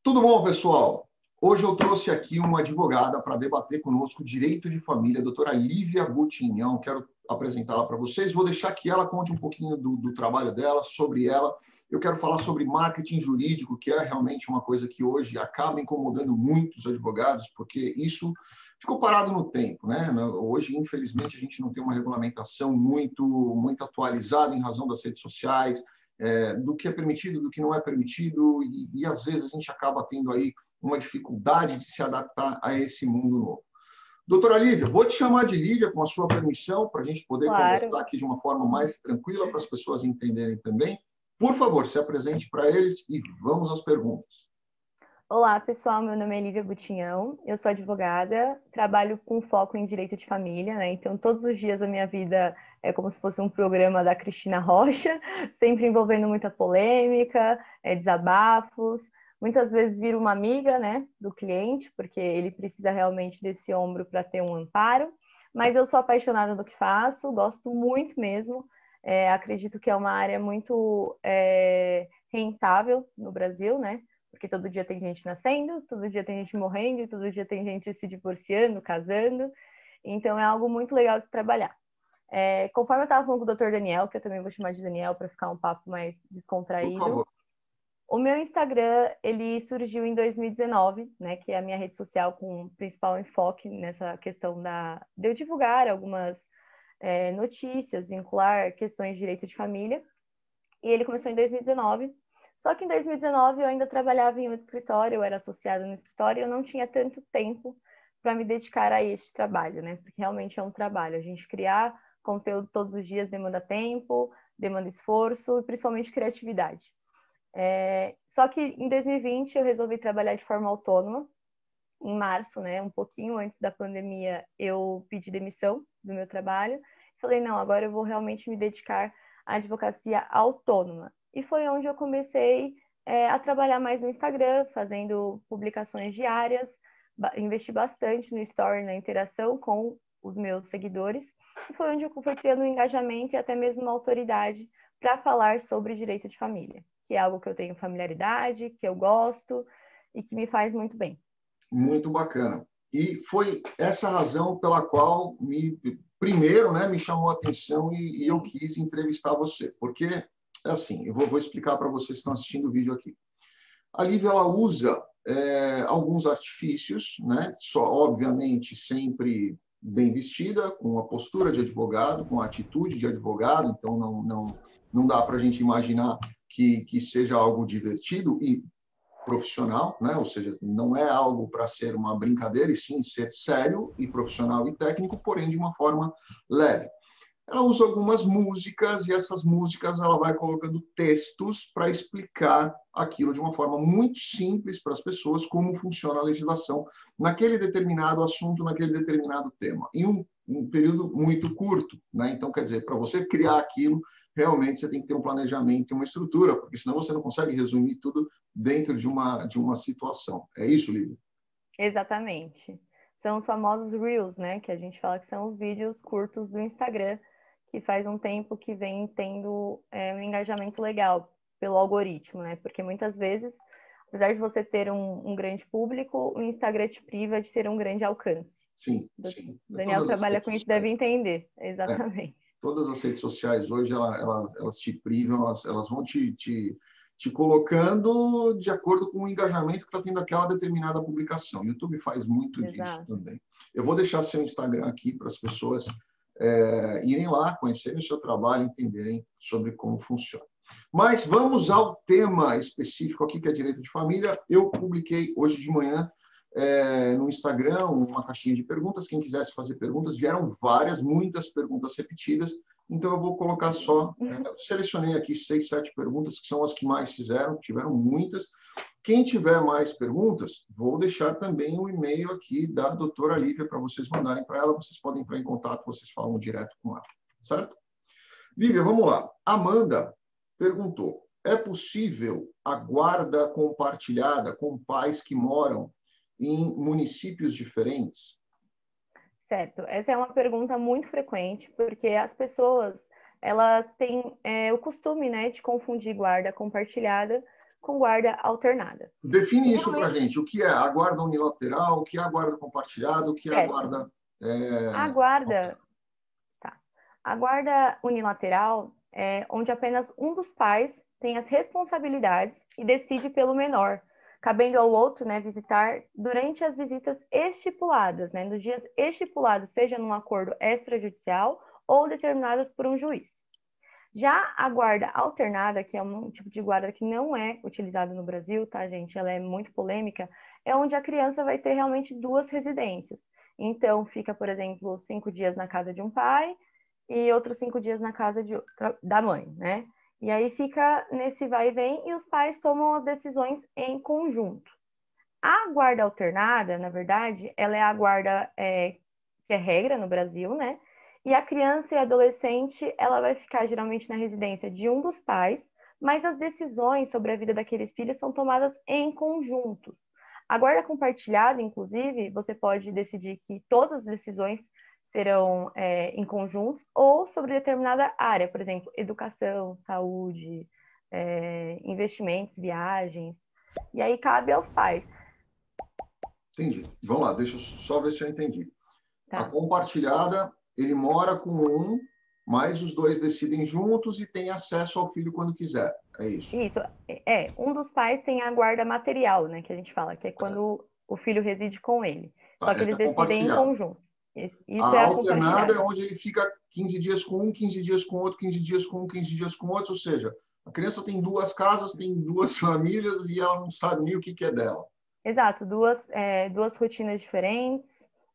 Tudo bom, pessoal? Hoje eu trouxe aqui uma advogada para debater conosco direito de família, a doutora Lívia Butinhão. Quero apresentá-la para vocês. Vou deixar que ela conte um pouquinho do trabalho dela, sobre ela. Eu quero falar sobre marketing jurídico, que é realmente uma coisa que hoje acaba incomodando muitos advogados, porque isso ficou parado no tempo, né? Hoje, infelizmente, a gente não tem uma regulamentação muito atualizada em razão das redes sociais, do que é permitido, do que não é permitido, e às vezes a gente acaba tendo aí uma dificuldade de se adaptar a esse mundo novo. Doutora Lívia, vou te chamar de Lívia, com a sua permissão, para a gente poder conversar aqui de uma forma mais tranquila, para as pessoas entenderem também. Por favor, se apresente para eles e vamos às perguntas. Olá, pessoal. Meu nome é Lívia Butinhão, eu sou advogada, trabalho com foco em direito de família, né? Então, todos os dias da minha vida é como se fosse um programa da Cristina Rocha, sempre envolvendo muita polêmica, desabafos. Muitas vezes viro uma amiga, né, do cliente, porque ele precisa realmente desse ombro para ter um amparo. Mas eu sou apaixonada do que faço, gosto muito mesmo. Acredito que é uma área muito rentável no Brasil, né? Porque todo dia tem gente nascendo, todo dia tem gente morrendo, todo dia tem gente se divorciando, casando. Então, é algo muito legal de trabalhar. Conforme eu estava falando com o Dr. Daniel, que eu também vou chamar de Daniel para ficar um papo mais descontraído. Por favor. O meu Instagram, ele surgiu em 2019, né, que é a minha rede social com principal enfoque nessa questão de eu divulgar algumas notícias, vincular questões de direito de família. E ele começou em 2019. Só que em 2019 eu ainda trabalhava em outro escritório, eu era associada no escritório e eu não tinha tanto tempo para me dedicar a este trabalho, né? Porque realmente é um trabalho. A gente criar conteúdo todos os dias demanda tempo, demanda esforço e principalmente criatividade. Só que em 2020 eu resolvi trabalhar de forma autônoma. Em março, né, um pouquinho antes da pandemia, eu pedi demissão do meu trabalho. Falei, não, agora eu vou realmente me dedicar à advocacia autônoma. E foi onde eu comecei a trabalhar mais no Instagram, fazendo publicações diárias, investi bastante no story, na interação com os meus seguidores. E foi onde eu fui criando um engajamento e até mesmo uma autoridade para falar sobre direito de família, que é algo que eu tenho familiaridade, que eu gosto e que me faz muito bem. Muito bacana. E foi essa razão pela qual primeiro, né, me chamou a atenção e eu quis entrevistar você. Porque, assim, eu vou explicar para vocês que estão assistindo o vídeo aqui. A Lívia, ela usa alguns artifícios, né, só, obviamente, sempre bem vestida, com a postura de advogado, com a atitude de advogado, então não dá para a gente imaginar que seja algo divertido e profissional, né? Ou seja, não é algo para ser uma brincadeira, e sim ser sério e profissional e técnico, porém de uma forma leve. Ela usa algumas músicas e essas músicas ela vai colocando textos para explicar aquilo de uma forma muito simples para as pessoas, como funciona a legislação naquele determinado assunto, naquele determinado tema, em um período muito curto, né? Então, quer dizer, para você criar aquilo, realmente você tem que ter um planejamento e uma estrutura, porque senão você não consegue resumir tudo dentro de uma situação. É isso, Lívia? Exatamente. São os famosos Reels, né? Que a gente fala que são os vídeos curtos do Instagram, que faz um tempo que vem tendo um engajamento legal pelo algoritmo, né? Porque muitas vezes, apesar de você ter um grande público, o Instagram te priva de ter um grande alcance. Sim, sim. Daniel trabalha com isso, deve entender. Exatamente. Todas as redes sociais hoje, elas te privam, elas vão te colocando de acordo com o engajamento que está tendo aquela determinada publicação. O YouTube faz muito disso também. Eu vou deixar seu Instagram aqui para as pessoas irem lá, conhecerem o seu trabalho, entenderem sobre como funciona. Mas vamos ao tema específico aqui, que é direito de família. Eu publiquei hoje de manhã no Instagram uma caixinha de perguntas. Quem quisesse fazer perguntas, vieram muitas perguntas repetidas. Então, eu vou colocar só... selecionei aqui 6, 7 perguntas, que são as que mais fizeram, tiveram muitas. Quem tiver mais perguntas, vou deixar também o e-mail aqui da doutora Lívia para vocês mandarem para ela. Vocês podem entrar em contato, vocês falam direto com ela. Certo? Lívia, vamos lá. Amanda perguntou, é possível a guarda compartilhada com pais que moram em municípios diferentes? Certo. Essa é uma pergunta muito frequente, porque as pessoas elas têm o costume, né, de confundir guarda compartilhada com guarda alternada. Define isso para a gente. O que é a guarda unilateral, o que é a guarda compartilhada, o que é a guarda... A guarda... Tá. A guarda unilateral é onde apenas um dos pais tem as responsabilidades e decide pelo menor, cabendo ao outro, né, visitar durante as visitas estipuladas, né, nos dias estipulados, seja num acordo extrajudicial ou determinadas por um juiz. Já a guarda alternada, que é um tipo de guarda que não é utilizado no Brasil, tá, gente? Ela é muito polêmica, é onde a criança vai ter realmente duas residências. Então, fica, por exemplo, 5 dias na casa de um pai e outros 5 dias na casa da mãe, né? E aí fica nesse vai e vem e os pais tomam as decisões em conjunto. A guarda alternada, na verdade, ela é a guarda que é regra no Brasil, né? E a criança e adolescente, ela vai ficar geralmente na residência de um dos pais, mas as decisões sobre a vida daqueles filhos são tomadas em conjunto. A guarda compartilhada, inclusive, você pode decidir que todas as decisões serão em conjunto ou sobre determinada área, por exemplo, educação, saúde, investimentos, viagens. E aí cabe aos pais. Entendi. Vamos lá, deixa eu só ver se eu entendi. Tá. A compartilhada, ele mora com um, mas os dois decidem juntos e tem acesso ao filho quando quiser. É isso? Isso. Um dos pais tem a guarda material, né, que a gente fala, que é quando o filho reside com ele. Tá, Só que eles decidem em conjunto. Isso a é a alternada é onde ele fica 15 dias com um, 15 dias com outro, 15 dias com um, 15 dias com outro, ou seja, a criança tem duas casas, tem duas famílias e ela não sabe nem o que é dela. Exato, duas rotinas diferentes.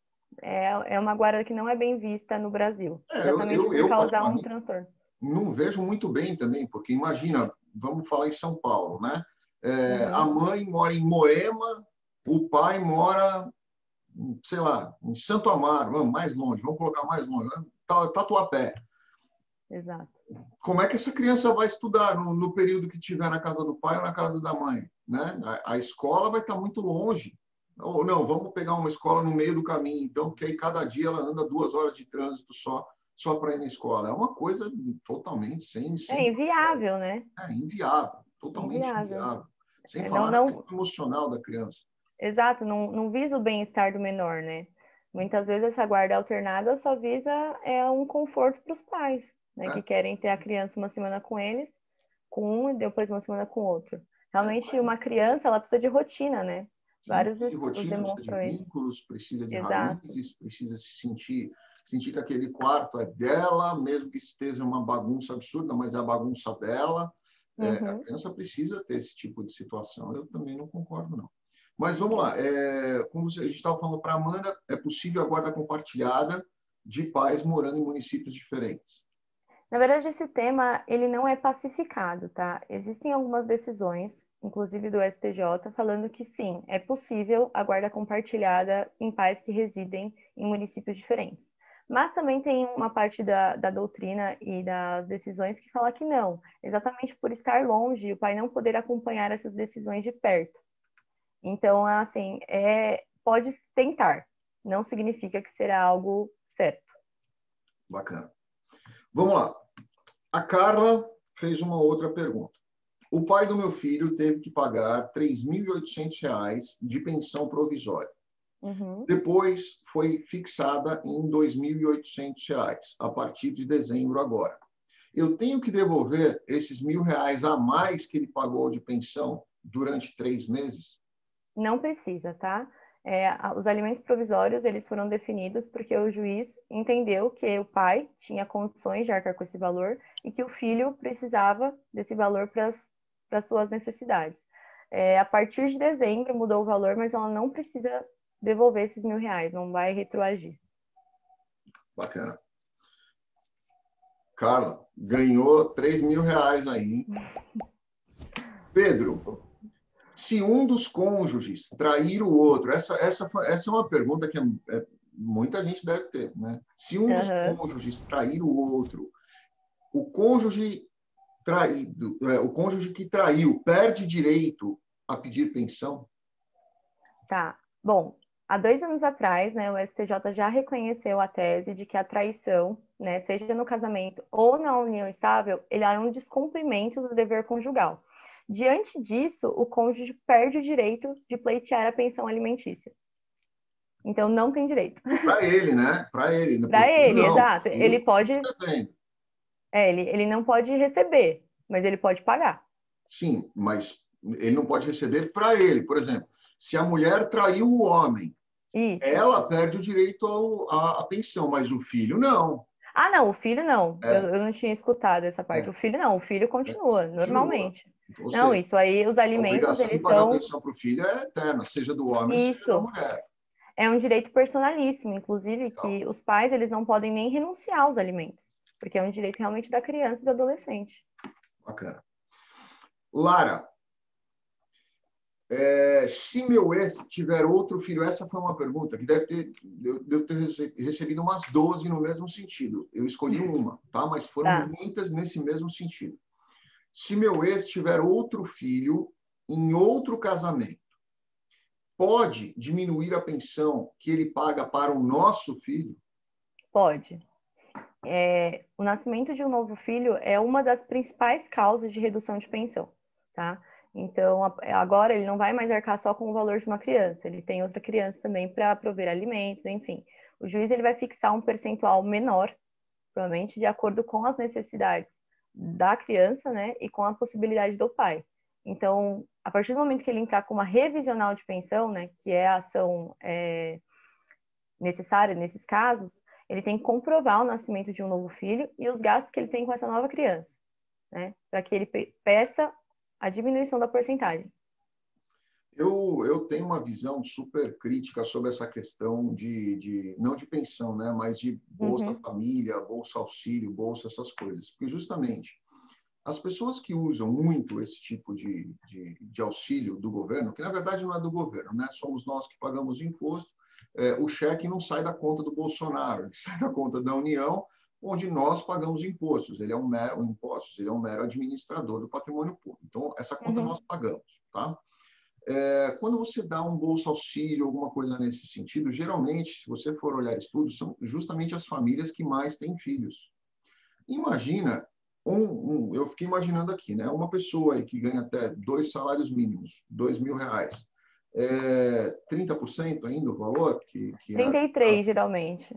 É uma guarda que não é bem vista no Brasil, exatamente por causar um transtorno. Não vejo muito bem também, porque imagina, vamos falar em São Paulo, né? A mãe mora em Moema, o pai mora, sei lá, em Santo Amaro, vamos mais longe, vamos colocar mais longe, né? Tatuapé. Exato. Como é que essa criança vai estudar no período que estiver na casa do pai ou na casa da mãe? Né? A escola vai estar muito longe. Ou não, vamos pegar uma escola no meio do caminho, então, porque aí cada dia ela anda 2 horas de trânsito só para ir na escola. É uma coisa totalmente sem inviável, né? Inviável, totalmente inviável. Sem falar no emocional da criança. Exato, não visa o bem-estar do menor, né? Muitas vezes essa guarda alternada só visa um conforto para os pais, né? Que querem ter a criança uma semana com eles, com um e depois uma semana com outro. Realmente, uma criança, ela precisa de rotina, né? Vários estudos demonstram isso. Precisa de vínculos, precisa de raízes, precisa se sentir que aquele quarto é dela, mesmo que esteja uma bagunça absurda, mas é a bagunça dela. A criança precisa ter esse tipo de situação. Eu também não concordo, não. Mas vamos lá. Como a gente estava falando para a Amanda, é possível a guarda compartilhada de pais morando em municípios diferentes. Na verdade, esse tema ele não é pacificado, tá? Existem algumas decisões, inclusive do STJ, falando que sim, é possível a guarda compartilhada em pais que residem em municípios diferentes. Mas também tem uma parte da doutrina e das decisões que fala que não, exatamente por estar longe, o pai não poder acompanhar essas decisões de perto. Então, assim, pode tentar, não significa que será algo certo. Bacana. Vamos lá. A Carla fez uma outra pergunta. O pai do meu filho teve que pagar R$ 3.800 de pensão provisória. Depois foi fixada em R$ 2.800 a partir de dezembro agora. Eu tenho que devolver esses R$ 1.000 a mais que ele pagou de pensão durante 3 meses? Não precisa, tá? Os alimentos provisórios, eles foram definidos porque o juiz entendeu que o pai tinha condições de arcar com esse valor e que o filho precisava desse valor para suas necessidades. A partir de dezembro mudou o valor, mas ela não precisa devolver esses R$ 1.000, não vai retroagir. Bacana. Carla, ganhou R$ 3.000 aí, hein? Pedro, se um dos cônjuges trair o outro, essa é uma pergunta que muita gente deve ter, né? Se um dos cônjuges trair o outro, o cônjuge traído, o cônjuge que traiu, perde direito a pedir pensão? Tá. Bom, há 2 anos atrás, né, o STJ já reconheceu a tese de que a traição, né, seja no casamento ou na união estável, ele é um descumprimento do dever conjugal. Diante disso, o cônjuge perde o direito de pleitear a pensão alimentícia. Então, não tem direito. Para ele, né? Para ele. Né? Para ele, Não. exato. Ele pode... ele não pode receber, mas ele pode pagar. Sim, mas ele não pode receber para ele. Por exemplo, se a mulher traiu o homem, Isso. ela perde o direito à pensão, mas o filho não. Ah, não, o filho não. Eu não tinha escutado essa parte. O filho não, o filho continua, normalmente. Então, ou não, seja, isso aí, os a alimentos, obrigação de eles pagar são... pensão para o filho é eterna, seja do homem, seja da Isso. mulher. É um direito personalíssimo, inclusive, que os pais, eles não podem nem renunciar aos alimentos, porque é um direito realmente da criança e do adolescente. Bacana. Lara, se meu ex tiver outro filho, essa foi uma pergunta que devo ter recebido umas 12 no mesmo sentido. Eu escolhi uma, tá? Mas foram muitas nesse mesmo sentido. Se meu ex tiver outro filho em outro casamento, pode diminuir a pensão que ele paga para o nosso filho? Pode. O nascimento de um novo filho é uma das principais causas de redução de pensão, tá? Então, agora ele não vai mais arcar só com o valor de uma criança, ele tem outra criança também para prover alimentos, enfim. O juiz ele vai fixar um percentual menor, provavelmente de acordo com as necessidades da criança, né, e com a possibilidade do pai. Então, a partir do momento que ele entrar com uma revisional de pensão, né, que é a ação necessária nesses casos, ele tem que comprovar o nascimento de um novo filho e os gastos que ele tem com essa nova criança, né, para que ele peça a diminuição da porcentagem. Eu tenho uma visão super crítica sobre essa questão não de pensão, né, mas de Bolsa Família, Bolsa Auxílio, Bolsa, essas coisas. Porque justamente as pessoas que usam muito esse tipo de auxílio do governo, que na verdade não é do governo, né, somos nós que pagamos o imposto, o cheque não sai da conta do Bolsonaro, ele sai da conta da União, onde nós pagamos impostos. Ele é um mero administrador do patrimônio público. Então, essa conta nós pagamos, tá? Quando você dá um Bolsa Auxílio, alguma coisa nesse sentido, geralmente, se você for olhar estudos, são justamente as famílias que mais têm filhos. Imagina, eu fiquei imaginando aqui, né? Uma pessoa aí que ganha até 2 salários mínimos, R$ 2.000, 30% ainda o valor? 33, geralmente.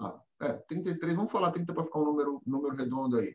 33, vamos falar 30 para ficar um número redondo aí.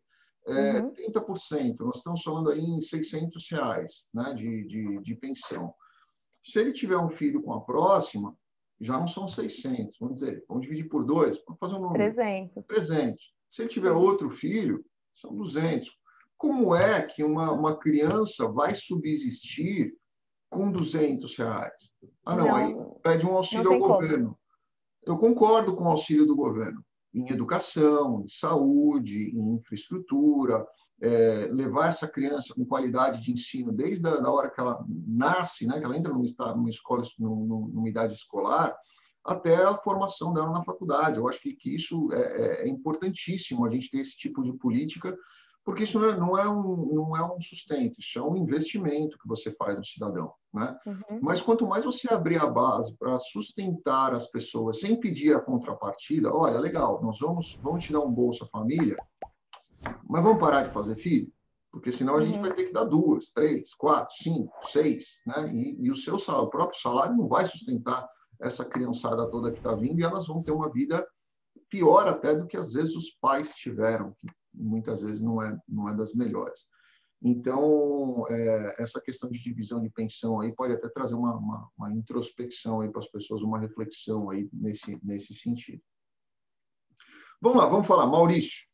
30%, nós estamos falando aí em R$ 600, né, de pensão. Se ele tiver um filho com a próxima, já não são 600, vamos dividir por 2, vamos fazer um número. 300. Se ele tiver outro filho, são 200. Como é que uma criança vai subsistir com R$ 200? Aí pede um auxílio ao governo. Eu concordo com o auxílio do governo em educação, em saúde, em infraestrutura, levar essa criança com qualidade de ensino desde a hora que ela nasce, né, que ela entra numa escola, numa idade escolar, até a formação dela na faculdade. Eu acho que isso é importantíssimo, a gente ter esse tipo de política, porque isso não é um sustento, isso é um investimento que você faz no cidadão, né? Mas quanto mais você abrir a base para sustentar as pessoas sem pedir a contrapartida, olha, legal, nós vamos te dar um Bolsa Família, mas vamos parar de fazer filho? Porque senão a gente vai ter que dar 2, 3, 4, 5, 6, né? E o próprio salário não vai sustentar essa criançada toda que está vindo, e elas vão ter uma vida pior até do que às vezes os pais tiveram, que muitas vezes não é das melhores. Então, essa questão de divisão de pensão aí pode até trazer uma introspecção aí para as pessoas, uma reflexão aí nesse sentido. Vamos lá, vamos falar. Maurício,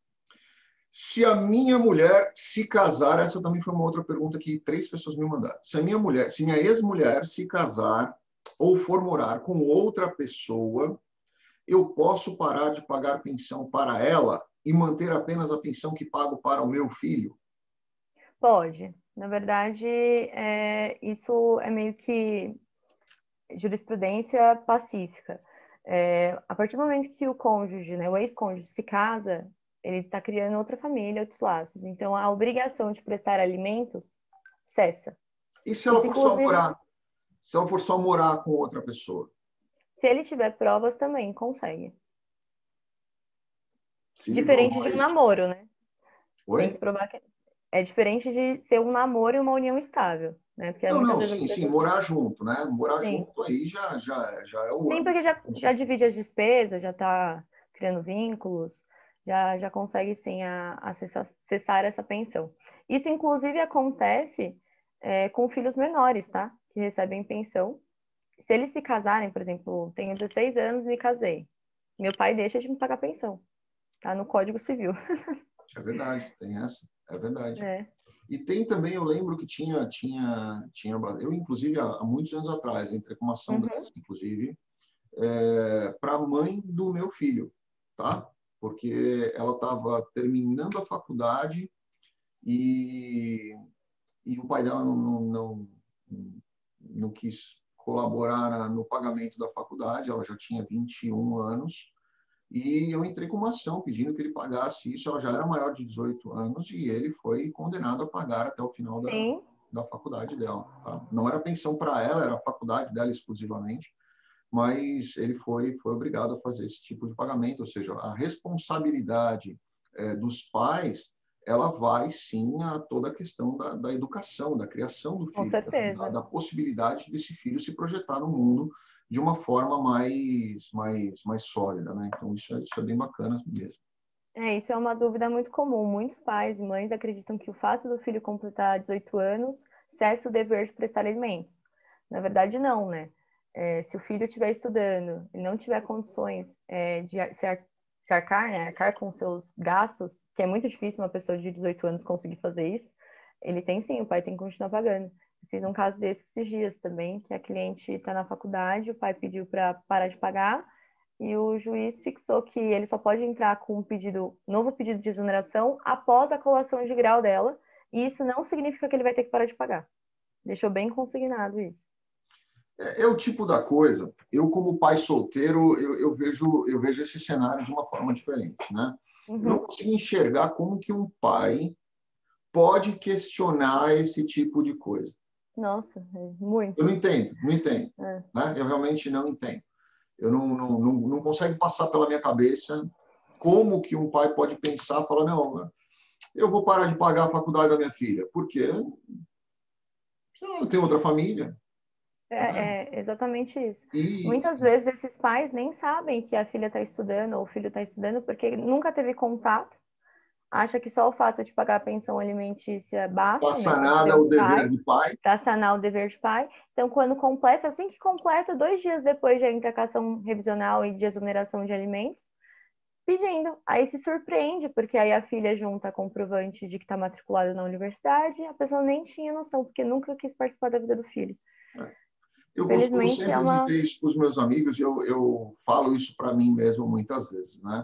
se a minha mulher se casar, essa também foi uma outra pergunta que 3 pessoas me mandaram. Se minha ex-mulher se casar ou for morar com outra pessoa, eu posso parar de pagar pensão para ela e manter apenas a pensão que pago para o meu filho? Pode. Na verdade, isso é meio que jurisprudência pacífica. A partir do momento que o cônjuge, né, o ex-cônjuge se casa, ele está criando outra família, outros laços. Então, a obrigação de prestar alimentos cessa. E se ela for só morar com outra pessoa? Se ele tiver provas, também consegue. Diferente de um namoro, né? Oi? Tem que provar que... É diferente de ser um namoro e uma união estável, né? Porque Não, muitas não, vezes as sim, sim, pessoas... morar junto, né? Morar Sim. junto aí já é o Sim, âmbito. porque já divide as despesas, já está criando vínculos, já consegue sim acessar essa pensão. Isso, inclusive, acontece com filhos menores, tá? Que recebem pensão. Se eles se casarem, por exemplo, tenho 16 anos e me casei, meu pai deixa de me pagar pensão, tá? No Código Civil. É verdade, tem essa, é verdade. É. E tem também, eu lembro que eu inclusive há muitos anos atrás, eu entrei com uma ação Uhum. dessa, inclusive, para a mãe do meu filho, tá? Porque ela estava terminando a faculdade e, e o pai dela não quis colaborar no pagamento da faculdade, ela já tinha 21 anos, e eu entrei com uma ação pedindo que ele pagasse isso. Ela já era maior de 18 anos e ele foi condenado a pagar até o final Sim, da faculdade dela. Tá? Não era pensão para ela, era a faculdade dela exclusivamente, mas ele foi obrigado a fazer esse tipo de pagamento, ou seja, a responsabilidade dos pais, ela vai sim a toda a questão da educação, da criação do com filho, certeza. da possibilidade desse filho se projetar no mundo de uma forma mais sólida, né? Então, isso é bem bacana mesmo. Isso é uma dúvida muito comum. Muitos pais e mães acreditam que o fato do filho completar 18 anos cessa o dever de prestar alimentos. Na verdade, não, né? Se o filho estiver estudando e não tiver condições de arcar, né? Arcar com seus gastos, que é muito difícil uma pessoa de 18 anos conseguir fazer isso, ele tem sim, o pai tem que continuar pagando. Eu fiz um caso desse esses dias também, que a cliente está na faculdade, o pai pediu para parar de pagar, e o juiz fixou que ele só pode entrar com novo pedido de exoneração após a colação de grau dela, e isso não significa que ele vai ter que parar de pagar. Deixou bem consignado isso. É o tipo da coisa. Eu, como pai solteiro, eu vejo esse cenário de uma forma diferente, né? Eu não Uhum. consigo enxergar como que um pai pode questionar esse tipo de coisa. Nossa, Eu muito. não entendo, não entendo. É. Né? Eu realmente não entendo. Eu não consegue passar pela minha cabeça como que um pai pode pensar, falar, não, eu vou parar de pagar a faculdade da minha filha, porque eu tenho outra família. Né? É exatamente isso. E, Muitas vezes esses pais nem sabem que a filha está estudando ou o filho está estudando porque nunca teve contato, acha que só o fato de pagar a pensão alimentícia basta, né, passa para ser nada um o dever pai, do pai. para sanar o dever de pai. Então, quando completa, assim que completa, 2 dias depois já entra a ação revisional e de exoneração de alimentos, pedindo. Aí se surpreende, porque aí a filha junta comprovante de que está matriculada na universidade, a pessoa nem tinha noção, porque nunca quis participar da vida do filho. Eu costumo Felizmente é sempre uma... dizer isso para os meus amigos, e eu falo isso para mim mesmo muitas vezes, né?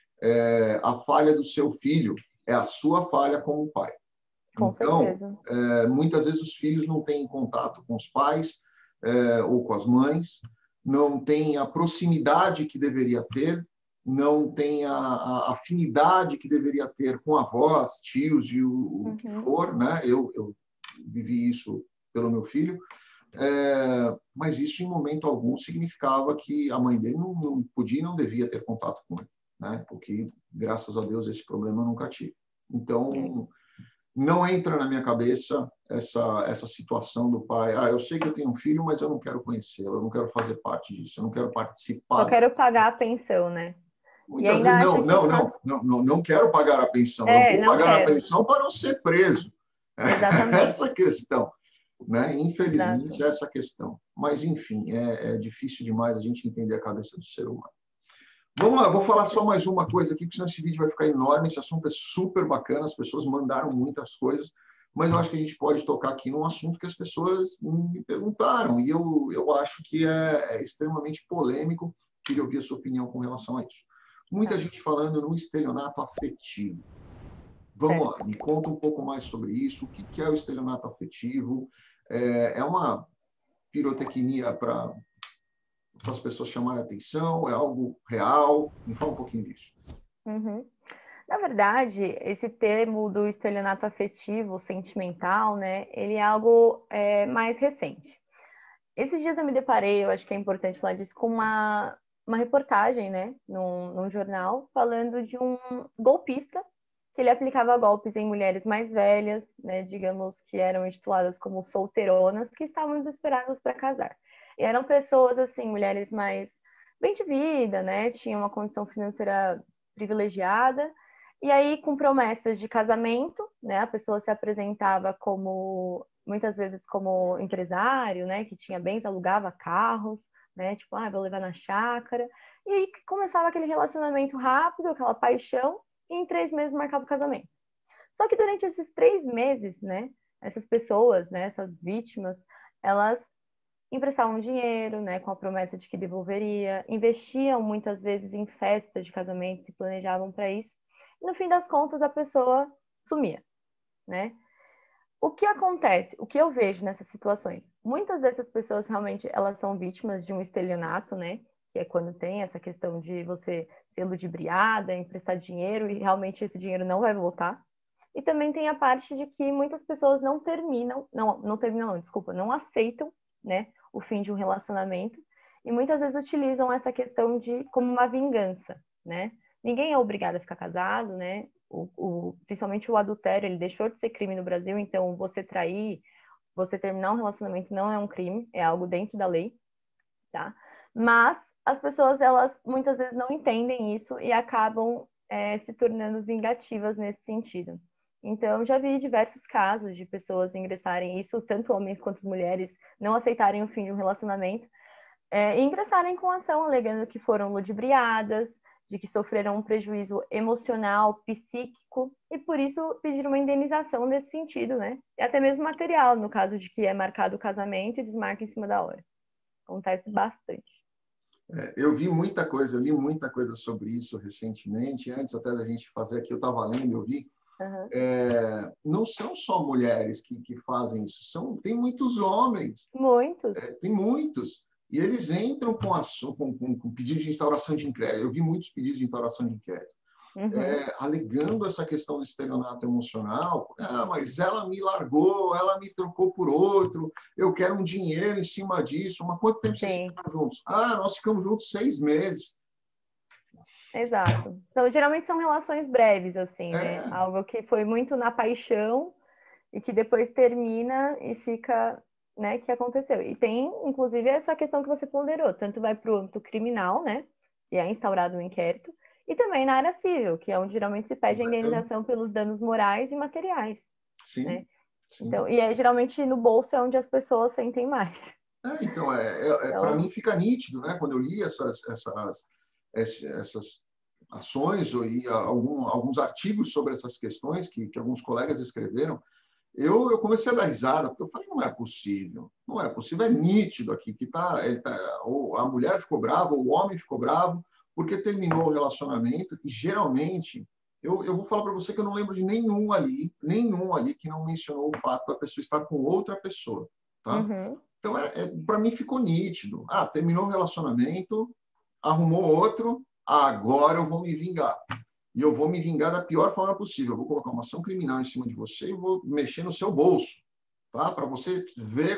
A falha do seu filho é a sua falha como pai. Com Então, certeza. muitas vezes os filhos não têm contato com os pais ou com as mães, não têm a proximidade que deveria ter, não têm a afinidade que deveria ter com avós, tios e o que Uhum. for, né? Eu vivi isso pelo meu filho, mas isso em momento algum significava que a mãe dele não podia e não devia ter contato com ele, né? Porque, graças a Deus, esse problema eu nunca tive. É. Então, não entra na minha cabeça essa situação do pai. Eu sei que eu tenho um filho, mas eu não quero conhecê-lo, eu não quero fazer parte disso, eu não quero Só participar. quero pagar a pensão, né? E Muitas vezes, ainda acha que não quero pagar a pensão, eu vou não pagar a quero. pensão para não ser preso. Essa Exatamente. questão, né? Infelizmente, Exato. essa questão. Mas, enfim, é difícil demais a gente entender a cabeça do ser humano. Vamos lá, vou falar só mais uma coisa aqui, porque senão esse vídeo vai ficar enorme. Esse assunto é super bacana, as pessoas mandaram muitas coisas, mas eu acho que a gente pode tocar aqui num assunto que as pessoas me perguntaram, e eu acho que é extremamente polêmico. Queria ouvir a sua opinião com relação a isso. Muita Tá, gente falando no estelionato afetivo. Vamos certo. lá, me conta um pouco mais sobre isso. O que é o estelionato afetivo? É uma pirotecnia para as pessoas chamarem atenção? É algo real? Me fala um pouquinho disso. Uhum. Na verdade, esse termo do estelionato afetivo, sentimental, né? Ele é algo mais recente. Esses dias eu me deparei, eu acho que é importante falar disso, com uma reportagem, né? Num jornal, falando de um golpista que ele aplicava golpes em mulheres mais velhas, né, digamos que eram intituladas como solteironas, que estavam desesperadas para casar. E eram pessoas, assim, mulheres mais bem de vida, né, tinham uma condição financeira privilegiada, e aí com promessas de casamento, né, a pessoa se apresentava como, muitas vezes como empresário, né, que tinha bens, alugava carros, né, tipo, vou levar na chácara, e aí começava aquele relacionamento rápido, aquela paixão, e em 3 meses marcava o casamento. Só que durante esses 3 meses, né, essas pessoas, né, essas vítimas, elas emprestavam dinheiro, né, com a promessa de que devolveria, investiam muitas vezes em festas de casamento, se planejavam para isso, e no fim das contas a pessoa sumia, né? O que acontece? O que eu vejo nessas situações? Muitas dessas pessoas realmente elas são vítimas de um estelionato, né? Que é quando tem essa questão de você ser ludibriada, emprestar dinheiro e realmente esse dinheiro não vai voltar. E também tem a parte de que muitas pessoas não desculpa, não aceitam, né, o fim de um relacionamento e muitas vezes utilizam essa questão de como uma vingança, né? Ninguém é obrigado a ficar casado, né? Principalmente o adultério, ele deixou de ser crime no Brasil, então você trair, você terminar um relacionamento não é um crime, é algo dentro da lei, tá? Mas as pessoas, elas muitas vezes não entendem isso e acabam se tornando vingativas nesse sentido. Então, já vi diversos casos de pessoas ingressarem isso, tanto homens quanto mulheres, não aceitarem o fim de um relacionamento, e ingressarem com ação alegando que foram ludibriadas, de que sofreram um prejuízo emocional, psíquico, e por isso pedir uma indenização nesse sentido, né? E até mesmo material, no caso de que é marcado o casamento e desmarca em cima da hora. Acontece bastante. Eu vi muita coisa, eu li muita coisa sobre isso recentemente, antes até da gente fazer aqui, eu estava lendo, eu vi. Uhum. Não são só mulheres que fazem isso, tem muitos homens. Muitos. Tem muitos. E eles entram com pedido de instauração de inquérito. Eu vi muitos pedidos de instauração de inquérito. Uhum. Alegando essa questão do estelionato emocional. Mas ela me largou, ela me trocou por outro, eu quero um dinheiro em cima disso. Mas quanto tempo vocês ficaram juntos? Nós ficamos juntos 6 meses. Exato. Então, geralmente são relações breves, assim, né? Algo que foi muito na paixão e que depois termina e fica, né, que aconteceu. E tem, inclusive, essa questão que você ponderou, tanto vai para o âmbito criminal, né, que é instaurado um inquérito, e também na área civil, que é onde geralmente se pede a indenização pelos danos morais e materiais, sim, né? sim. Então, e geralmente no bolso é onde as pessoas sentem mais. Então, Então, para mim fica nítido, né, quando eu li essas ações e alguns artigos sobre essas questões que alguns colegas escreveram, eu comecei a dar risada, porque eu falei, não é possível, é nítido aqui que ou a mulher ficou brava, ou o homem ficou bravo, porque terminou o relacionamento, e geralmente, eu vou falar para você que eu não lembro de nenhum ali que não mencionou o fato da pessoa estar com outra pessoa, tá? uhum. Então, para mim ficou nítido. Terminou o relacionamento, arrumou outro, agora eu vou me vingar. E eu vou me vingar da pior forma possível. Eu vou colocar uma ação criminal em cima de você e vou mexer no seu bolso, tá? Para você ver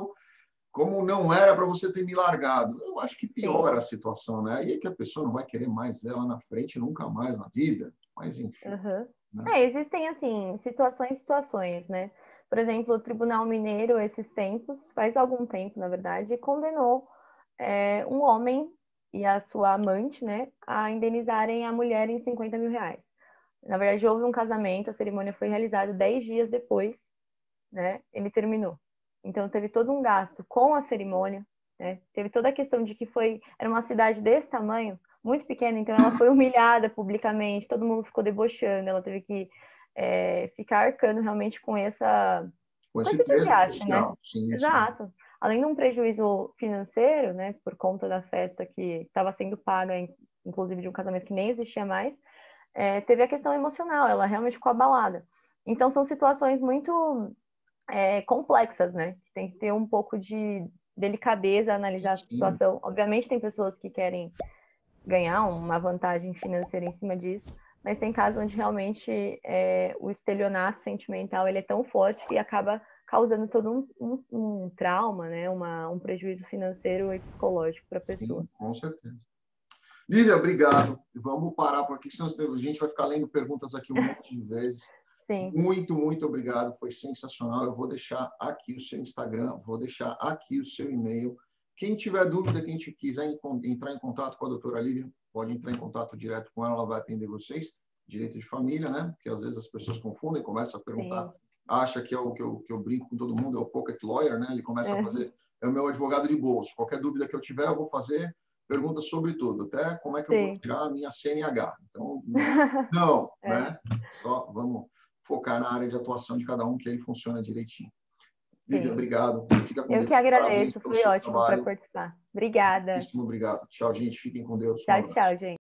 como não era para você ter me largado. Eu acho que piora a situação, né? Aí é que a pessoa não vai querer mais ver ela na frente nunca mais na vida. Mas, enfim. Uhum. Né? Existem, assim, situações, né? Por exemplo, o Tribunal Mineiro, esses tempos, faz algum tempo, na verdade, condenou um homem e a sua amante, né, a indenizarem a mulher em 50 mil reais. Na verdade, houve um casamento, a cerimônia foi realizada 10 dias depois, né, ele terminou. Então, teve todo um gasto com a cerimônia, né, teve toda a questão de que era uma cidade desse tamanho, muito pequena, então ela foi humilhada publicamente, todo mundo ficou debochando, ela teve que ficar arcando realmente com esse peso desgaste, né? social. Sim, Exato. Além de um prejuízo financeiro, né, por conta da festa que estava sendo paga, inclusive de um casamento que nem existia mais, teve a questão emocional, ela realmente ficou abalada. Então, são situações muito complexas, né? Tem que ter um pouco de delicadeza, analisar a situação. Obviamente, tem pessoas que querem ganhar uma vantagem financeira em cima disso, mas tem casos onde realmente o estelionato sentimental ele é tão forte que acaba causando todo um trauma, né? Um prejuízo financeiro e psicológico para a pessoa. Sim, com certeza. Lívia, obrigado. Vamos parar por aqui, senão a gente vai ficar lendo perguntas aqui um monte de vezes. Sim. Muito, muito obrigado. Foi sensacional. Eu vou deixar aqui o seu Instagram, vou deixar aqui o seu e-mail. Quem tiver dúvida, quem quiser entrar em contato com a doutora Lívia, pode entrar em contato direto com ela vai atender vocês. Direito de família, né? Porque às vezes as pessoas confundem, começam a perguntar, acha que é o que eu brinco com todo mundo, é o pocket lawyer, né? Ele começa a fazer, é o meu advogado de bolso. Qualquer dúvida que eu tiver, eu vou fazer perguntas sobre tudo, até como é que eu vou tirar a minha CNH. Então, não, né? Só vamos focar na área de atuação de cada um, que aí funciona direitinho. Lívia, obrigado. Fica com Eu Deus. que agradeço, foi ótimo para participar. Obrigada. Muitíssimo obrigado. Tchau, gente. Fiquem com Deus. Tchau, tchau, gente.